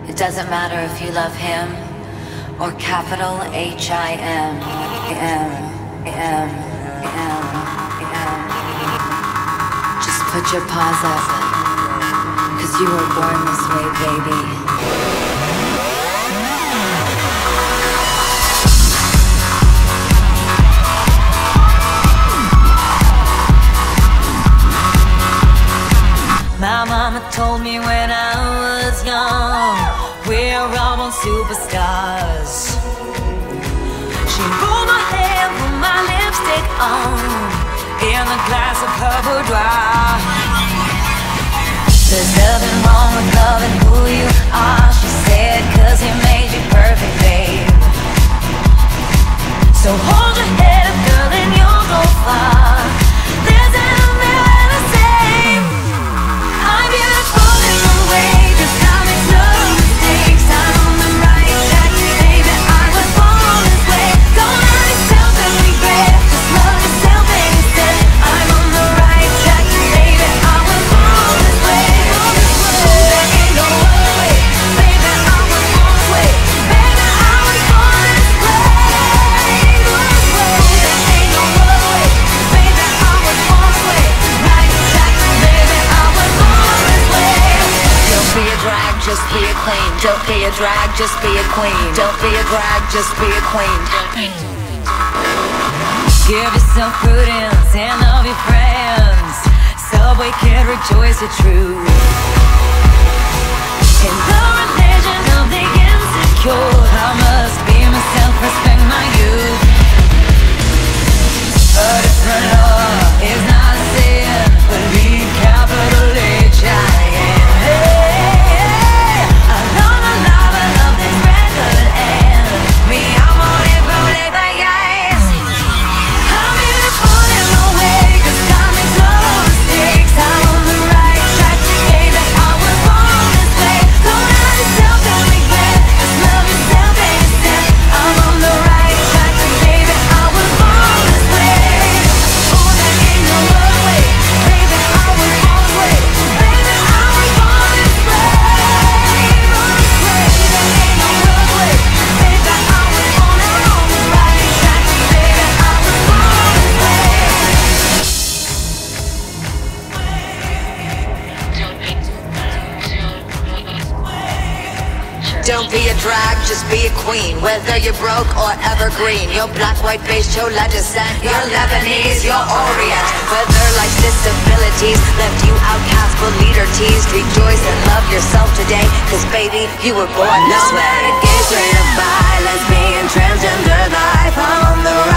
It doesn't matter if you love him or capital H-I-M. Just put your paws up, 'cause you were born this way, baby. My mama told me when I was young, we're all born superstars. She rolled my hair, put my lipstick on, in a glass of her boudoir. There's nothing wrong with loving who you are, she said, 'cause he made you perfect, babe. So hold your head up, girl, and you'll go far. There's an umbrella saying I'm beautiful in the way, just I make no mistakes. I'm on the right track, baby, I was born this way. Don't hurt yourself and regret, just love yourself instead. I'm on the right track, baby, I was born this way. There ain't no other way, baby, I was born this way. Baby, I was born this way. There ain't no other way, baby, I was born this way. Right track, baby, I was born this way. Don't be a drag, just be a queen. Don't be a drag, just be a queen. Don't be a drag, just be a queen. Give yourself prudence and love your friends. Subway can rejoice the truth. In the religion of the insecure, I must be myself, respect my youth. A different love is not a sin, believe capital H-I-M. Hey, I love my life, I love this record, and me, I'm on it, roll it like ice. I'm beautiful in no way, 'cause I make no mistakes. I'm on the right track, baby, I was born this way. Don't hurt yourself and regret, just love yourself instead. I'm on the right track, baby, I was born this way. Oh, there ain't no other way, baby, I was born this way. Baby, I was born this way. There ain't no other way, baby, I was born this way. On the right track, baby, I was born this way. Don't be a drag, just be a queen. Whether you're broke or evergreen, you're black, white, beige, chola descent, you're Lebanese, you're Orient. Whether life's disabilities left you outcast but leader teased, rejoice and love yourself today, 'cause baby, you were born this way. No matter gay, straight or bi, lesbian, transgender life, I'm on the right